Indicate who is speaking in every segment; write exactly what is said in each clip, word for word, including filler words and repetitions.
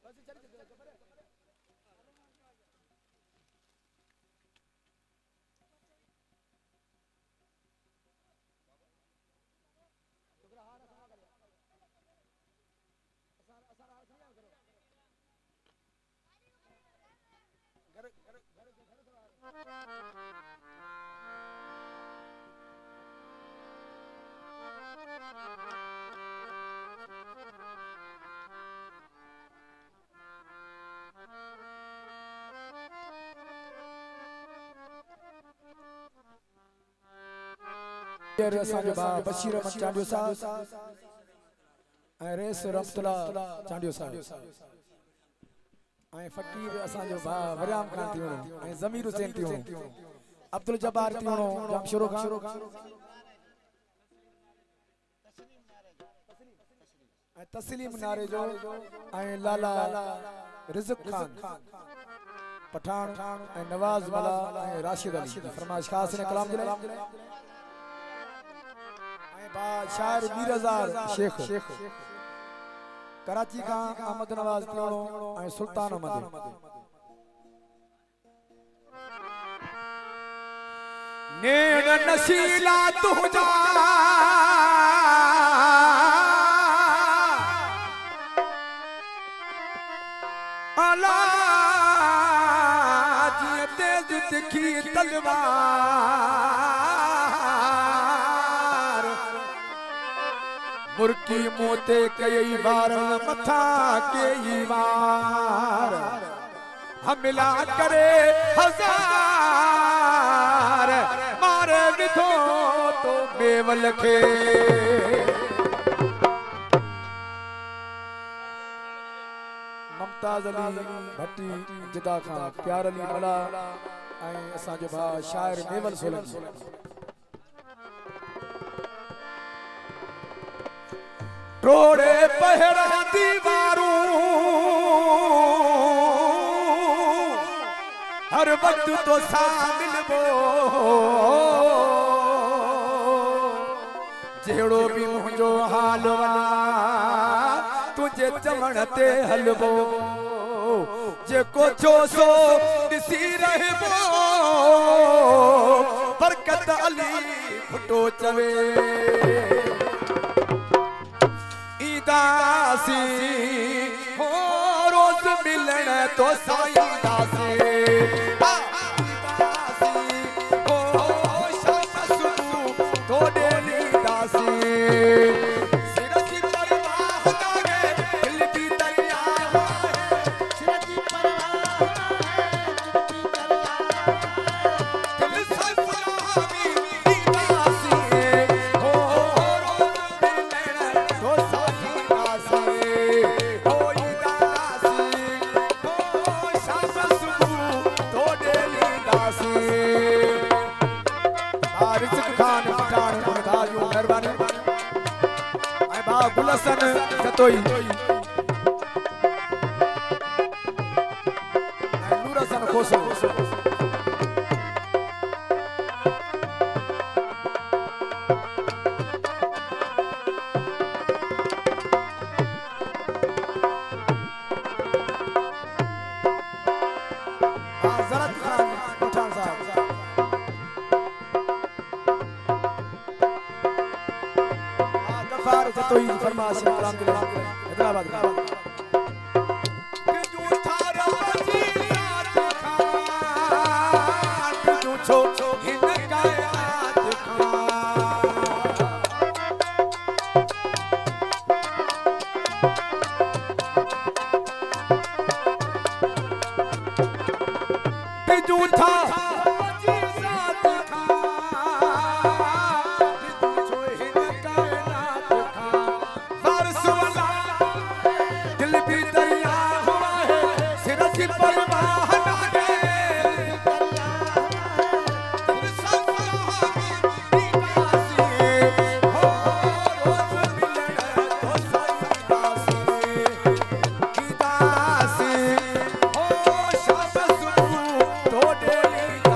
Speaker 1: असांजो भाउ बशीर अहमद चांडियो साहब ऐं रेस रहमतुल्ला चांडियो साहब ऐं फ़कीर असांजो भाउ वरियाम खान थियो ऐं ज़मीर हुसैन थियो अब्दुल जब्बार थियो जाम शुरू खान ऐं तस्लीम नारे जो ऐं लाला रिज़्क़ खान पठान ऐं नवाज़ मला ऐं राशिद अली फरमाइश ख़ास ने कलाम जे लाइ शायर मीरज़ार शेख कराची का अहमद नवाज थियो ऐं सुल्तान अहमद नेण नशीला तुझा अला जिए तेज तिखी तलवार मुर्की मोते कई बार मथा कई बार हमला करे हजार मारे विधो तो बेवल के मुमताज अली भट्टी जिदा खां प्यार अली मला ऐं असांजो भाउ शायर मेवल सोलंकी रोड़े पहरा दीवारूं हर वक्त तो सामिल बो जेड़ो भी मुझो हाल वना तुझे चवण ते हलबो जेको चोसो दिसी रहबो बरकत अली फुटो चवे दासी हो रोज मिलन तो साई दासी दासी हो शाम सुबह तो डेली दासी सिरजी परवाह लागे दिल की दरिया है सिरजी परवाह है दिल सलामी दासी हो रोज मिलन तो साई गुलसन जतोई नूरसन खोसो जरत खान पठान साहब तो ही फरमाइश कलाम के हैदराबाद का तो डेली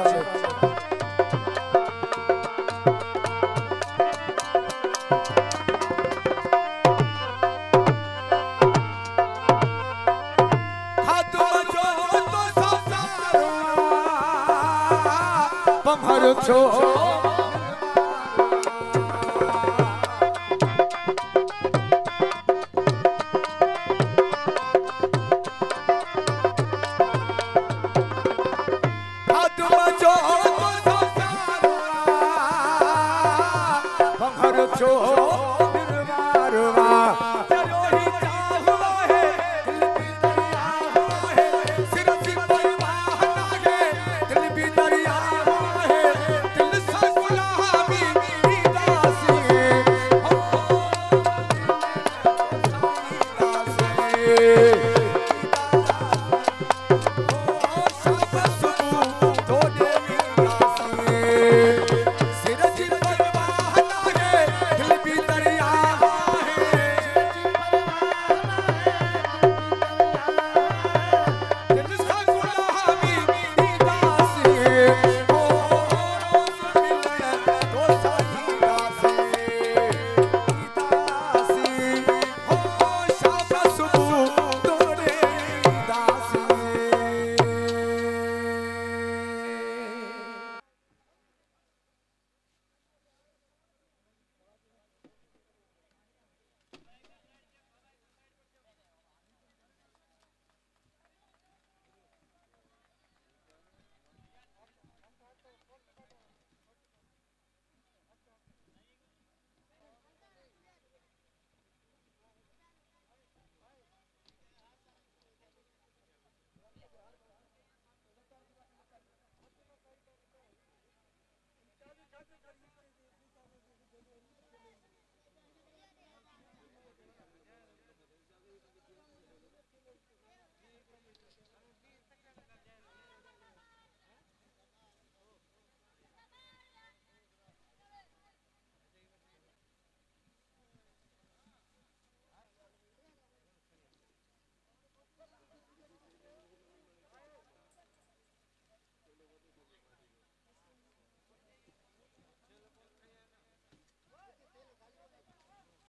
Speaker 1: पमर छो